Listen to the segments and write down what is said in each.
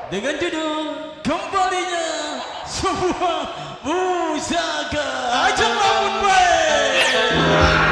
dengan judul kembalinya sebuah pusaka. Ajak lamun baik.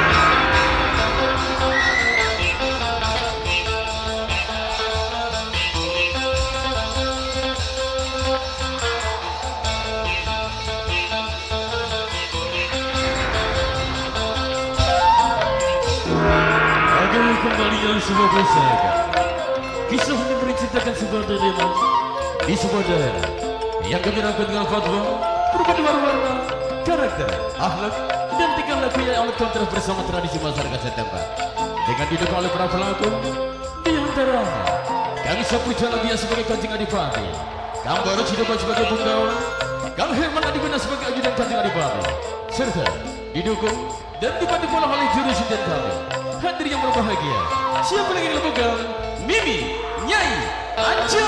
Kembalinya sebuah pusaka. Kisah ini menceritakan sebuah dilema di sebuah daerah yang gembirakan dengan fatwa, berbagai warna, karakter, akhlak, dan tingkah laku yang amat kontras bersama tradisi masyarakat setempat. Dengan didukung oleh para pelaku, di antaranya Kang Sapu Jalabia sebagai Kanjeng Adipati, Kang Baru Cidoba sebagai Punggawa, Kang Herman Adibana sebagai ajudan Kanjeng Adipati, serta didukung dan dibantu pula oleh juru sinten kami. Hadir yang berbahagia, siapa lagi yang bukan Mimi Nyai Anjo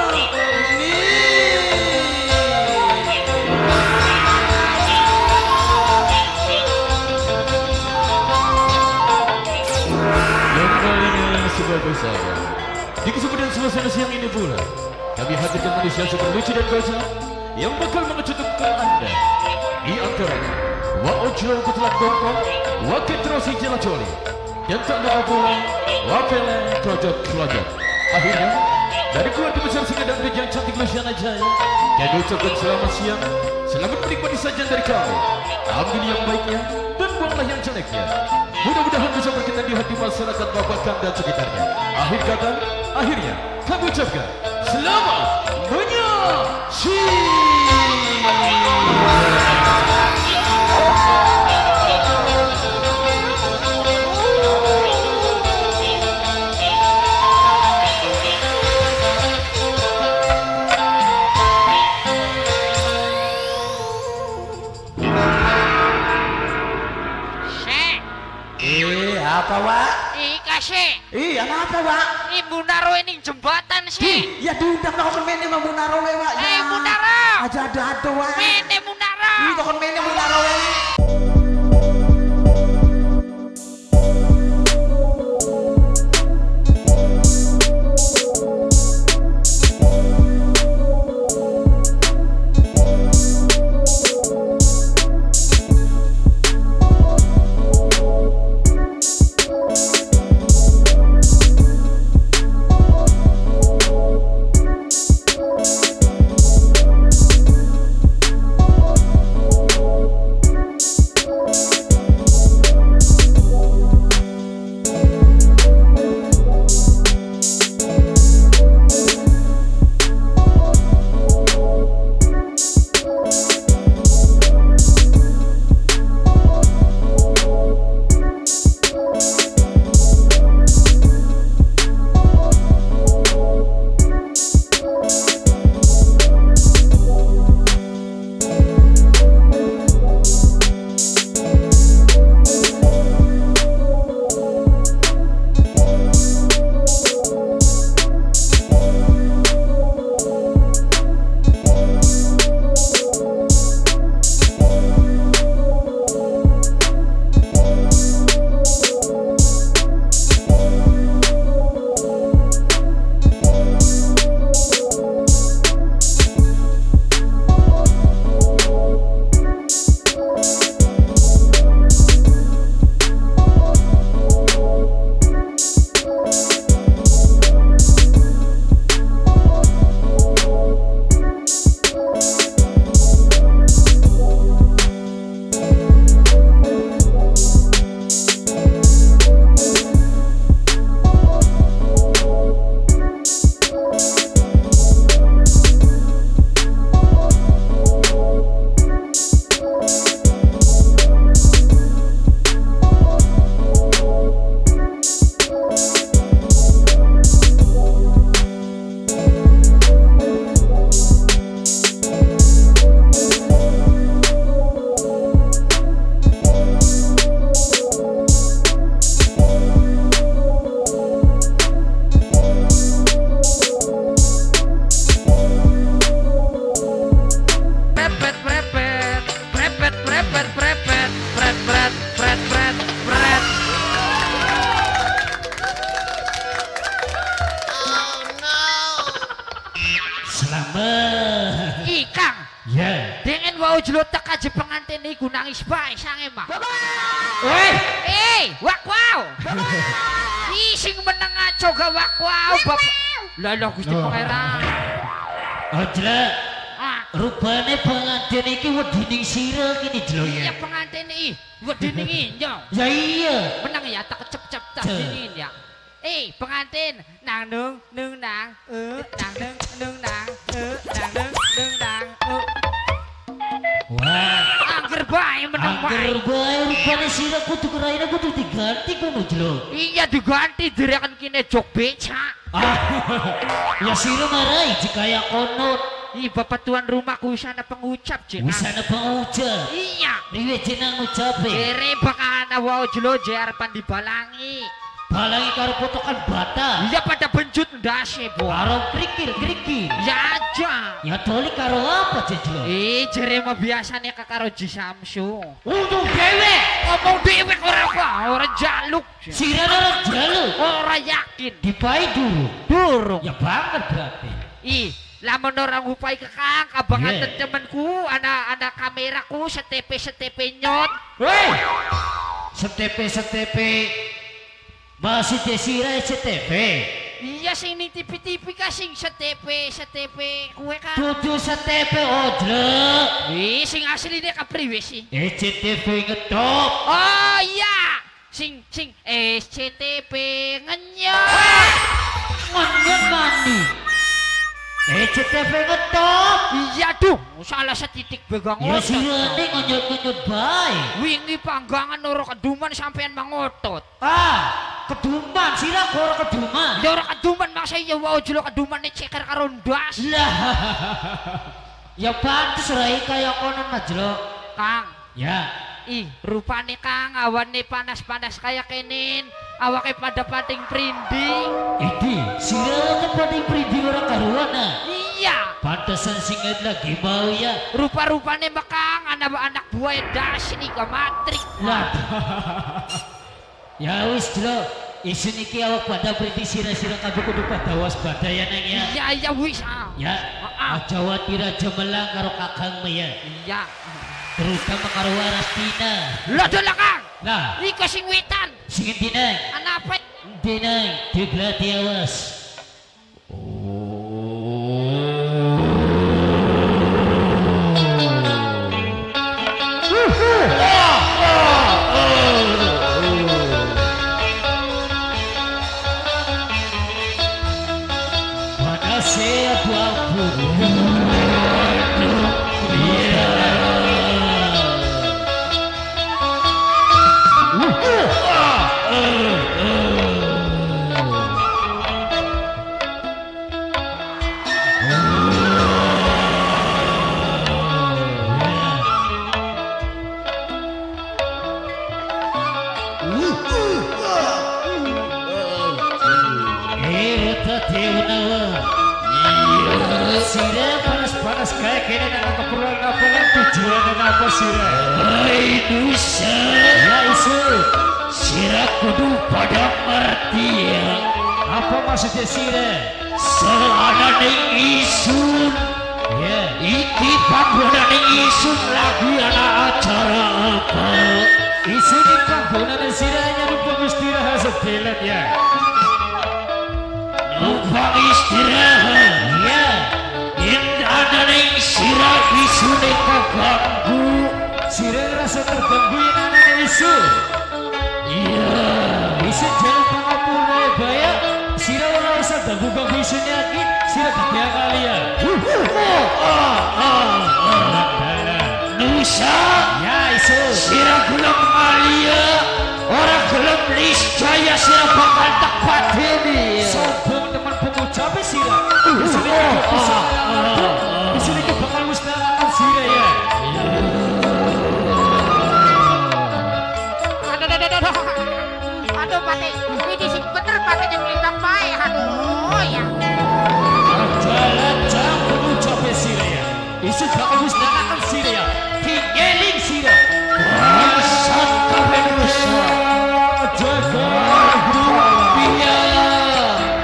kembalinya sebuah pusaka. Di kesempatan suasana siang ini pula kami hadirkan manusia super lucu dan kocak yang bakal mengejutkan Anda. Di antaranya Waojo Kutelak Bongkong, Wakil Trosi Jelacoli, dan tak lupa pula Wapele Klojok. Akhirnya dari keluarga besar Singa dan Bejang cantik Luciana Jaya, kami ucapkan selamat siang, selamat menikmati sajian dari kami. Ambil yang baiknya dan buanglah yang jeleknya. Mudah-mudahan bisa berkenan di hati masyarakat Babakan dan sekitarnya. Akhir kata, akhirnya kami ucapkan selamat menyaksikan. Apa Wak? Kasih. Iya apa Wak? Ibu Naro ini jembatan sih. Ya diundang kok mene Ibu Naro Wak. Ibu Naro. Aja ada Wak. Mene Ibu Naro. Iya kok mene Ibu Naro Wak. Selamat. Ikang. Ya. Dengan wau jelotak aja pengantin iku nangis bae sange mah. Wak wow. Sing meneng aja ga wak wow bapak. Lah Gusti Pangeran. Ojla. Rupane pengantin iki wedining sira kene jlo ya. Iya pengantin iki wedining inyo. Ya iya. Menang ya tak kecep-cep tak dingin ya. Pengantin nang nung nung nang nang nung nang nung nang. Wah, angger bae menang bae. Angger bae rupane sira kudu keraine kudu diganti kono jlo. Iya diganti direken kene jog becak. Ya sira marai kaya kono. Bapak tuan rumahku usana pengucap jenang. Usana pengucap. Iya. Riwe jenang ngucape. Kere bakana wau jelo jarepan dibalangi. Balangi karo potokan bata. Iya pada benjut ndase, Bo. Karo krikir. Ya aja. Ya doli karo apa jelo? Jere mah biasane karo Ji Samsu. Untung dewek. Ngomong dewek ora jaluk. Sira ora jaluk. Ora yakin. Dipai durung. Ya banget berarti. Lamun orang upai kekang kabangan temenku anak kameraku setepe nyot. Setepe masih desira STV. Iya sing ning TV kasing setepe kue kan. Dudu setepe ojlek. Sing asline kapriwe sih? SCTV ngetop. Oh iya. Sing SCTV ngenyot. Ngenyot mandi. SCTV ngetop. Iya duh, salah setitik begang. Ya sirane ngenyot bae. Wingi panggangan ora keduman sampean mangotot. Keduman sira ora keduman. Ya ora keduman maksa ya wau jelo kedumane ceker karo ndas. Lah. Ya pantes rai kaya konon majlo. Kang. Ya. Rupane Kang awane panas-panas kaya kenin. Awake pada pating prinding. Iki sira pating prinding ora karuan. Iya. Pantesan singit lagi mau ya. Rupa-rupane Kang anak buah das ini ke matrik. Lah. Ya wis jelo, isun iki awak pada prinding sira-sira kabeh kudu pada waspada ya nang ya. Iya wis. Ya. Aja watir aja melang karo kakang ya. Iya. Terutama karo Warastina. Lah dola Kang. Nah, iki sing wetan. Sing dinai. Anapa? Dinai, diglati awas. Pada siapapun. Sira panas-panas kayak kini dengan keperluan ngapain tujuan apa sira? Nusa ya isu sira kudu pada mati ya. Apa maksudnya sira? Selana ning isun ya iki panggonan ning isun lagi ana acara apa? Isun di panggonan sira nyumpang istirahat sedelan ya. Numpang istirahat ya. Ada ning sira isune kaganggu. Sira rasa terganggu yen ana isu. Iya, bisa jalan pangapura baya. Sira ora usah ganggu isune lagi. Sira gak kalian. Nusa. Ya isu. Sira gelem alia. Ora gelem niscaya sira bakal tepat ini. Sombong teman pengucap sira. Isune iki bakal musnahkan sira ya. Aduh Pati, ini sing bener Pati yang lintang bae. Aduh ya. Jalan jam pengucap sira ya. Isu bakal musnahkan sira ya. Tingeling sira. Bangsat kabeh nusa. Jaga dunia.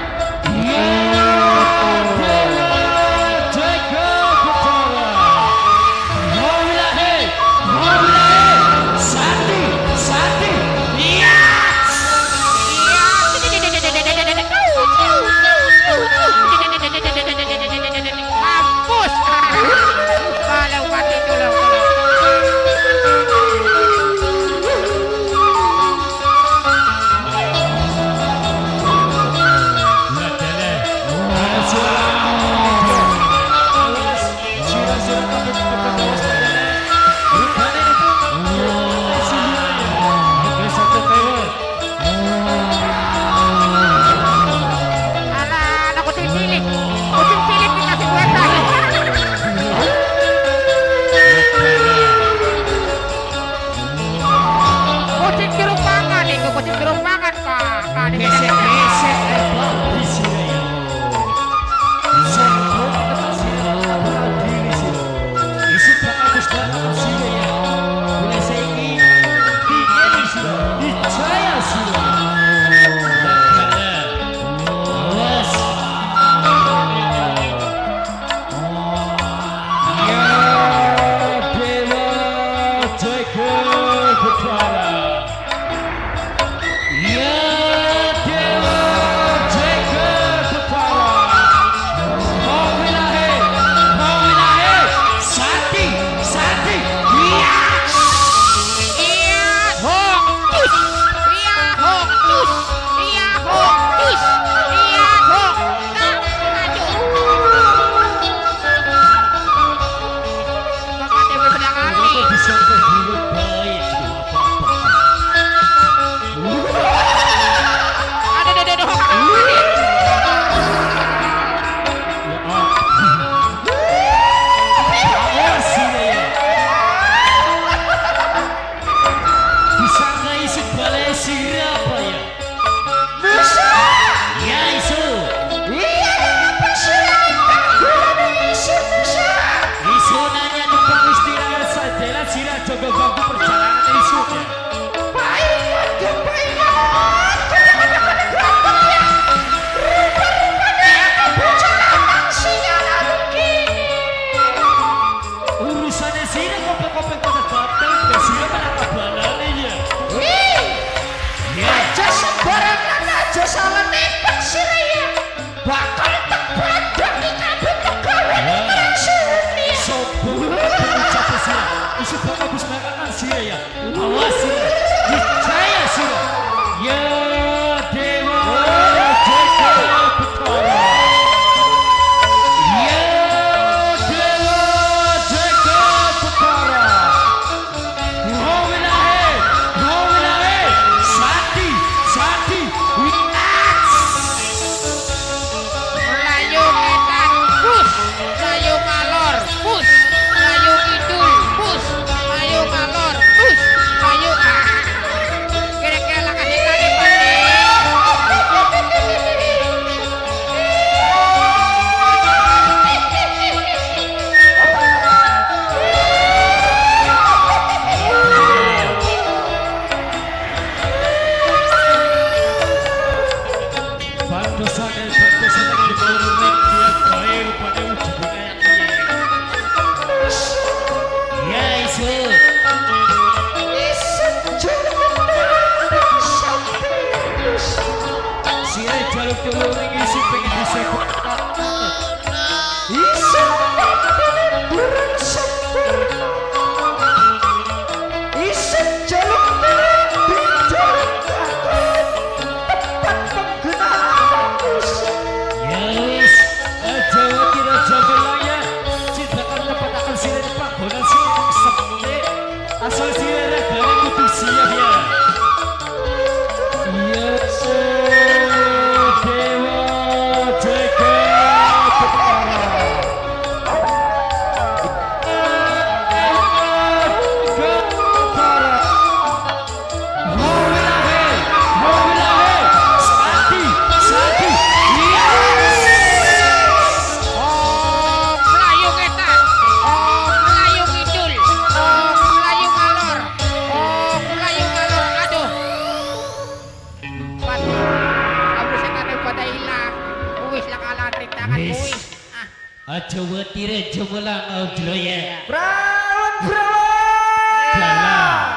Jawa Tire Jomelang Audloya. Perawan. Galah.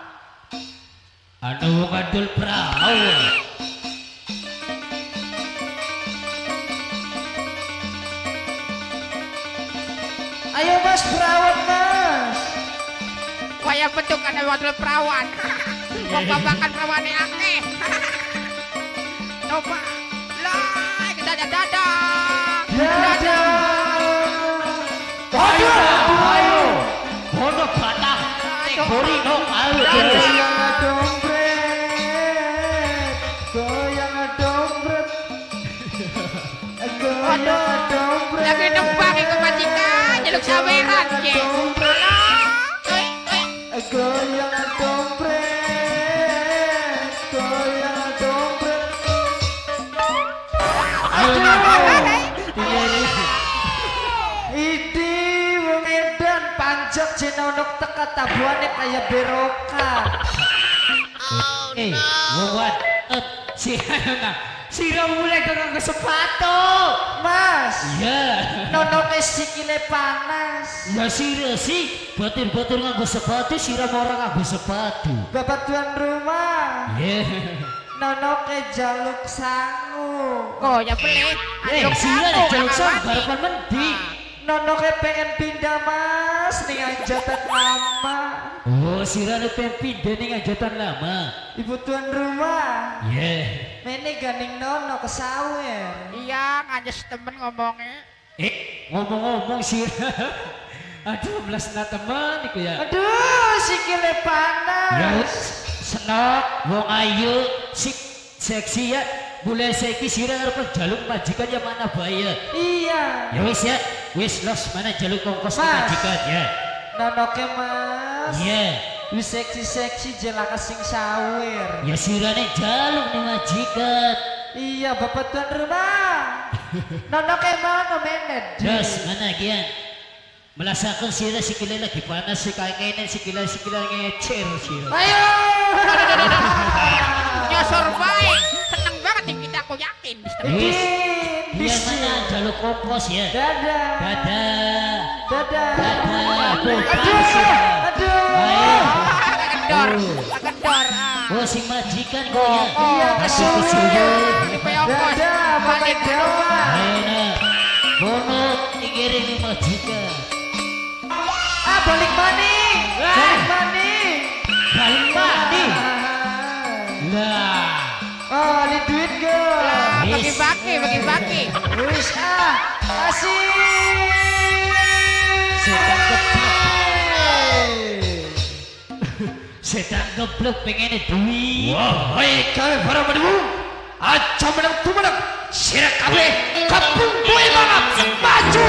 Anu ngadul perawan. Ayo mas perawan mas. Kaya bentuk ada wadul perawan. Pembabakan perawan yang akeh. Coba. Lah, dadah. Ayo. Ono batang. Tekori no ayo. Lagi nembang ke majikan, jaluk saweran ke. Idi wong edan panjang jenonok teka tabuane kaya berokan. Wawan. Sira mulai nganggo sepatu. Mas, Iya. nonoke sikile panas. Ya sira sih batur-batur nganggo sepatu, sira ora nganggo sepatu. Bapak tuan rumah, Iya. nonoke jaluk sangu. Oh, ya pelit. Sira nek jaluk sang barapan mendi. Nonoke pengen pindah mas ning anjatan lama. Oh, sira nek pengen pindah ning anjatan lama. Ibu tuan rumah, Iya. mene gandeng nono ke sawer. Iya, nganjes temen ngomongnya. Ngomong-ngomong sira. Aduh, belasna teman iku ya. Aduh, sikile Ya, panas. senok, wong ayu, seksi ya. Mulai saiki sira arep jaluk majikan ya mana bayar. Iya. Ya, wis los mana jaluk ongkos ke Mas. majikan ya. Nonoke mas. Iya. Wis seksi-seksi jelaka sing sawer. Ya sirane jaluk nih majikan. Iya, bapak tuan rumah. Nonoke mana menet? Terus mana kian? Merasakan sira sikile lagi panas si kene sikile ngecer sira. Ayo. Nyosor baik. Seneng banget nih kita, aku yakin. Wis. Dia Bis. mana jaluk ongkos ya? Dadah. Dadah. Dadah. Ayo. Kendor. Oh si majikan kok ya? Iya, Kasih betul. kesuwen. Ini ongkos. Dadah, bapak Jawa. Ayo nak. Bono dikirim nih majikan. Ah, balik maning. Balik maning. Balik mani. Lah. Oh, ada duit ke? Bagi-bagi. Wis kasih. Setan geblek. Setan geblek pengen duit. Wahai kalian para pendukung, aja menang sirah kabeh kampung Boy Mangap maju.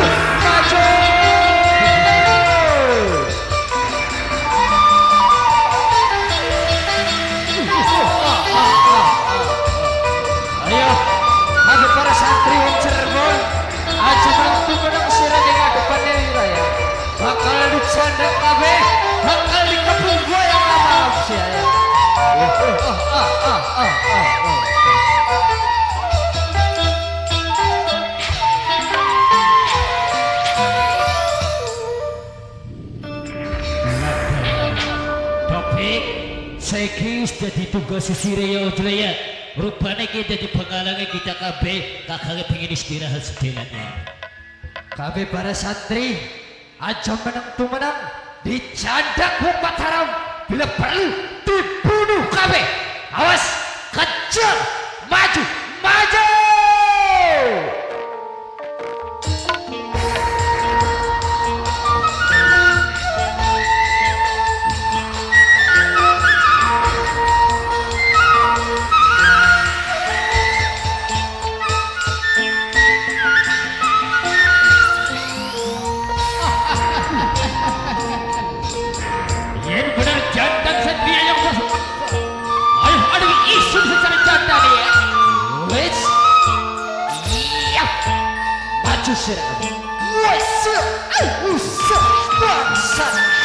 Ayo, ada para santri wong Cirebon. Aja menang sirah ning ngadepannya ira ya. Bakal dicanda kabeh, bakal dikepung gua yang maaf sih ya. Topik saiki wis dadi tugas sisire ya Ujula ya. Rupane iki dadi pengalaman kita kabeh kakake pengen istirahat sedelanya. Kabeh para santri aja menang dicandak wong Mataram, bila perlu dibunuh kabeh. Awas, kejar, maju. Yen benar jantan satria yang masuk. Ayo ada isu secara janda nih ya. Wes, iya, maju sirah. Bangsa.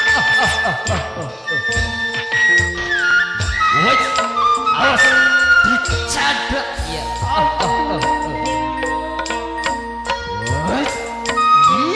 Woi, Awas, dicadak ya. Wes,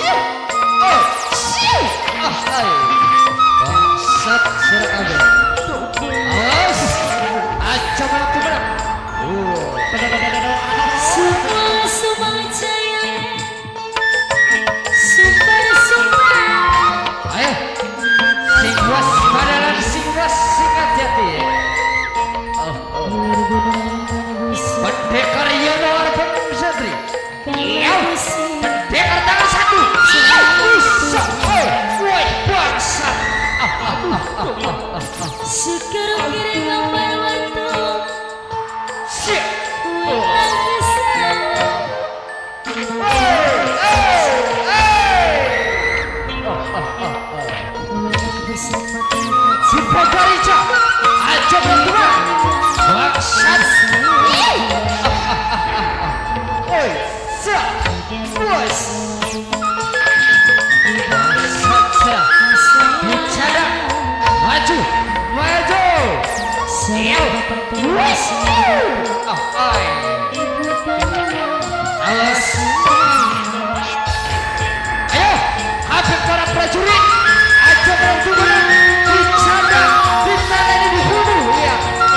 Ayo, habis para prajurit, aja berjuang dicanda, ditandani dibunuh ya.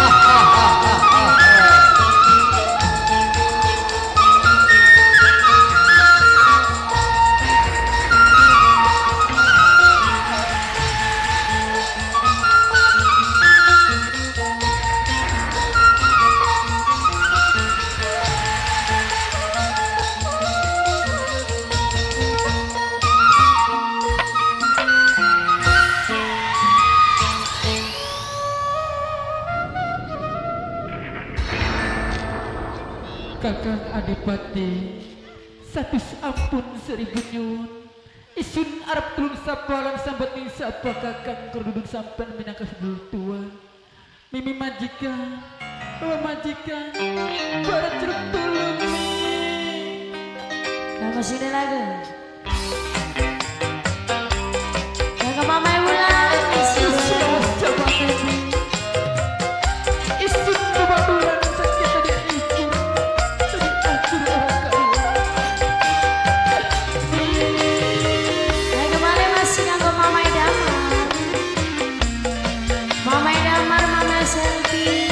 Kakang Adipati, satu ampun 1000 nyun. Isun Arab tulung sapalan sambat ning sapa kakang kerdudun sampan minangka sedulur tua. Mimi majikan, majikan, barat ceruk tulung mi. Kamu sini lagi. Kakak mama ulang. Isun coba ngebi. Isun coba bulan sakit tadi ikur. Tadi akur orang kaya. Nah kemarin masih nganggo mama Damar. Mama Damar, mama Selvi.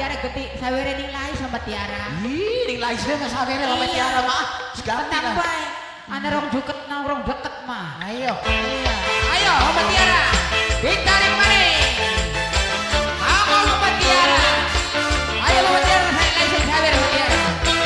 Tiara gede sawere ning lai sama Tiara. Ih, ning lais mah sawere Mama Tiara mah. Seganti Tenang lah. bae. Ana rong juket nang rong deket mah. Ayo. Iya. Ayo Mama Tiara. Ditarik maning. Ayo Mama Tiara. Ayo Mama Tiara saya langsung sawere Mama Tiara.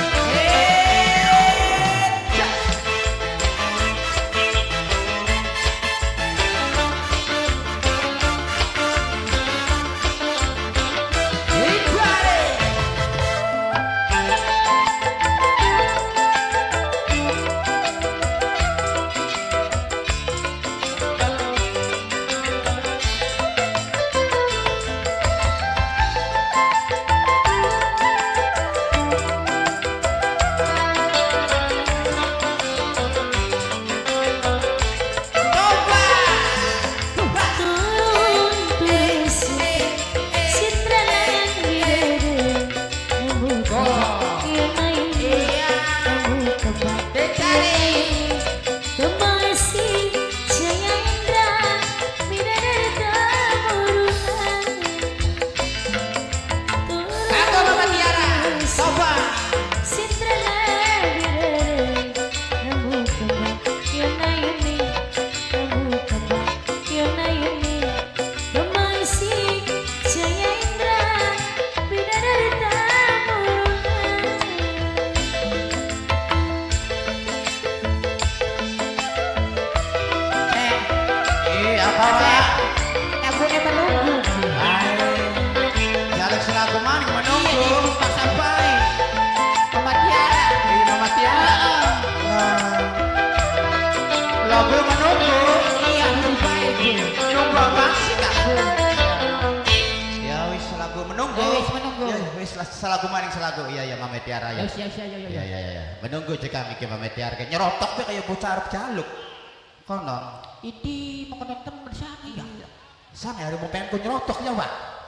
Selagu maning selagu iya Mama Tiara ya. Iya. Menunggu jika mikir Mama Tiara kayak nyerotok tuh kayak bocah arep jaluk. Kono. Idi mau nonton bersama ya. Sana hari mau pengen ku nyerotok ya, Pak.